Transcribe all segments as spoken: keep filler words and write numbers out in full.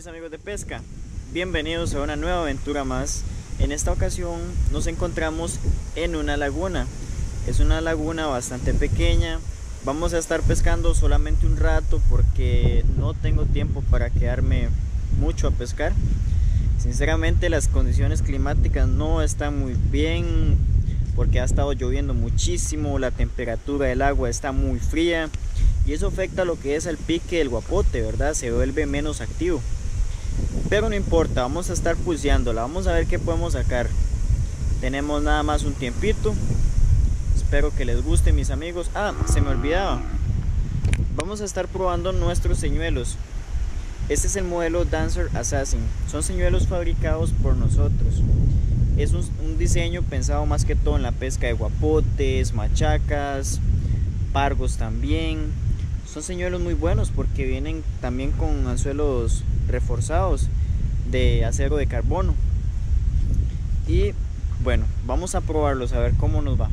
mis amigos de pesca, bienvenidos a una nueva aventura más. En esta ocasión nos encontramos en una laguna. Es una laguna bastante pequeña. Vamos a estar pescando solamente un rato porque no tengo tiempo para quedarme mucho a pescar. Sinceramente las condiciones climáticas no están muy bien porque ha estado lloviendo muchísimo, la temperatura del agua está muy fría y eso afecta lo que es el pique del guapote, ¿verdad? Se vuelve menos activo. Pero no importa, vamos a estar pulseándola, vamos a ver qué podemos sacar. Tenemos nada más un tiempito. Espero que les guste, mis amigos. Ah, se me olvidaba. Vamos a estar probando nuestros señuelos. Este es el modelo Dancer Assassin. Son señuelos fabricados por nosotros. Es un, un diseño pensado más que todo en la pesca de guapotes, machacas, pargos también. Son señuelos muy buenos porque vienen también con anzuelos reforzados de acero de carbono. Y bueno, vamos a probarlos a ver cómo nos va.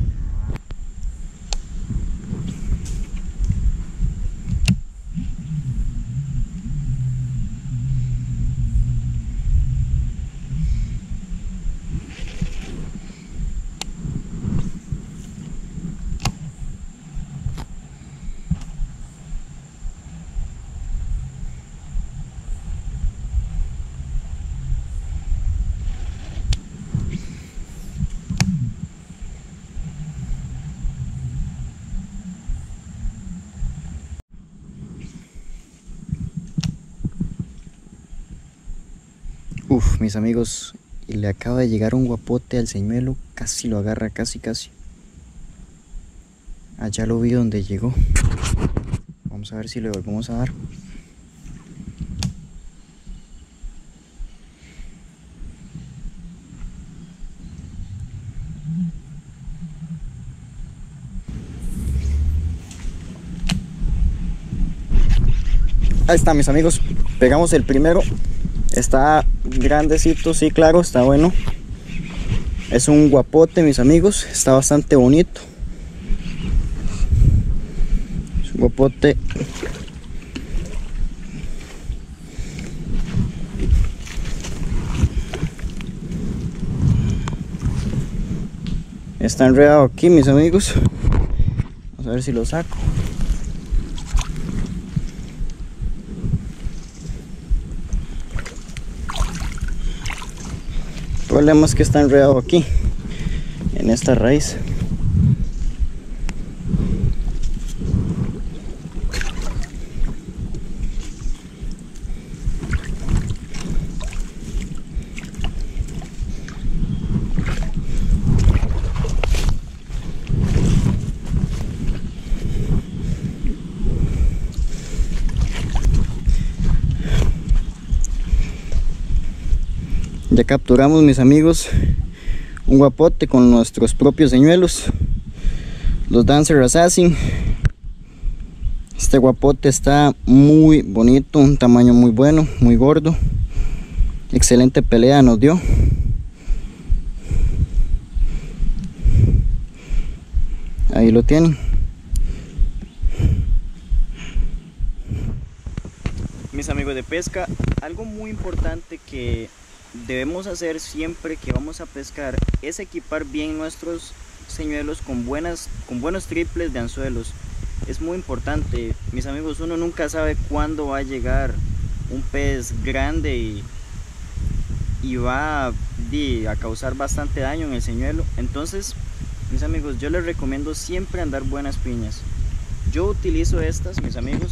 Uf, mis amigos, y le acaba de llegar un guapote al señuelo, casi lo agarra, casi casi. Allá lo vi donde llegó. Vamos a ver si le volvemos a dar. Ahí está, mis amigos, pegamos el primero. Está grandecito, sí, claro, está bueno. Es un guapote, mis amigos, está bastante bonito. Es un guapote. Está enredado aquí, mis amigos. Vamos a ver si lo saco. El problema es que está enredado aquí en esta raíz. Ya capturamos, mis amigos, un guapote con nuestros propios señuelos, los Dancer Assassin. Este guapote está muy bonito, un tamaño muy bueno, muy gordo. Excelente pelea nos dio. Ahí lo tienen. Mis amigos de pesca, algo muy importante que debemos hacer siempre que vamos a pescar es equipar bien nuestros señuelos con buenas con buenos triples de anzuelos. Es muy importante, mis amigos, uno nunca sabe cuándo va a llegar un pez grande y, y va di, a causar bastante daño en el señuelo. Entonces, mis amigos, yo les recomiendo siempre andar buenas piñas. Yo utilizo estas, mis amigos.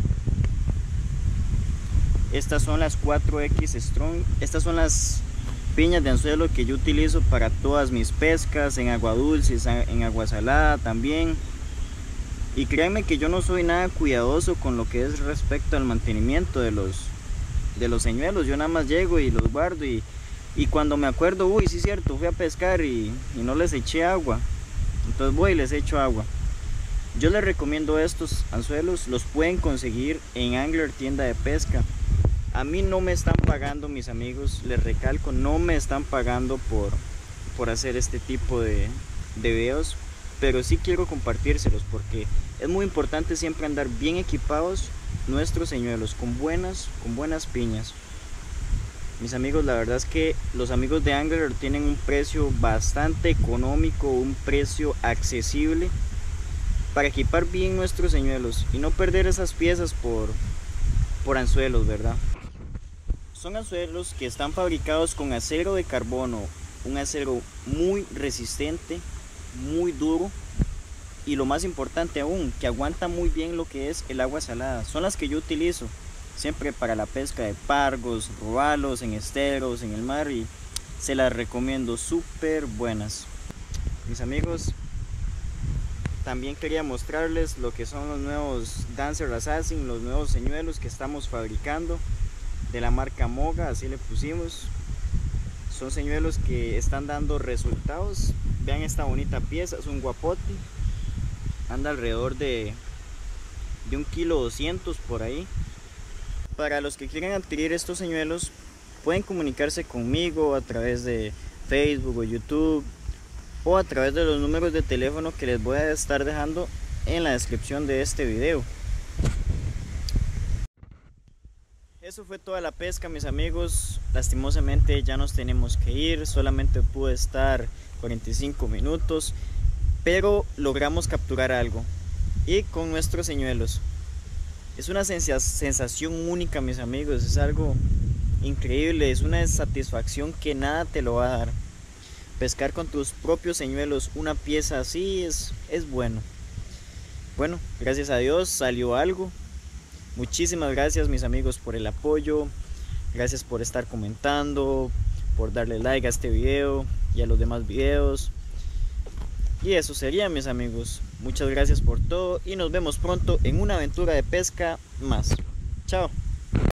Estas son las cuatro equis Strong. Estas son las piñas de anzuelo que yo utilizo para todas mis pescas, en agua dulce, en agua salada también. Y créanme que yo no soy nada cuidadoso con lo que es respecto al mantenimiento de los, de los señuelos. Yo nada más llego y los guardo y, y cuando me acuerdo, uy, sí es cierto, fui a pescar y, y no les eché agua. Entonces voy y les echo agua. Yo les recomiendo estos anzuelos, los pueden conseguir en Angler Tienda de Pesca. A mí no me están pagando, mis amigos, les recalco, no me están pagando por, por hacer este tipo de, de videos, pero sí quiero compartírselos porque es muy importante siempre andar bien equipados nuestros señuelos con buenas, con buenas piñas. Mis amigos, la verdad es que los amigos de Angler tienen un precio bastante económico, un precio accesible para equipar bien nuestros señuelos y no perder esas piezas por, por anzuelos, ¿verdad? Son anzuelos que están fabricados con acero de carbono, un acero muy resistente, muy duro, y lo más importante aún, que aguanta muy bien lo que es el agua salada. Son las que yo utilizo siempre para la pesca de pargos, robalos, en esteros, en el mar, y se las recomiendo, súper buenas. Mis amigos, también quería mostrarles lo que son los nuevos Dancer Assassin, los nuevos señuelos que estamos fabricando de la marca Moga, así le pusimos. Son señuelos que están dando resultados. Vean esta bonita pieza, es un guapote, anda alrededor de de un kilo doscientos por ahí. Para los que quieran adquirir estos señuelos, pueden comunicarse conmigo a través de Facebook o YouTube, o a través de los números de teléfono que les voy a estar dejando en la descripción de este video. Eso fue toda la pesca, mis amigos. Lastimosamente ya nos tenemos que ir, solamente pude estar cuarenta y cinco minutos, pero logramos capturar algo, y con nuestros señuelos. Es una sensación única, mis amigos, es algo increíble, es una satisfacción que nada te lo va a dar. Pescar con tus propios señuelos una pieza así es, es bueno. Bueno, gracias a Dios salió algo. Muchísimas gracias, mis amigos, por el apoyo. Gracias por estar comentando, por darle like a este video y a los demás videos. Y eso sería, mis amigos. Muchas gracias por todo y nos vemos pronto en una aventura de pesca más. Chao.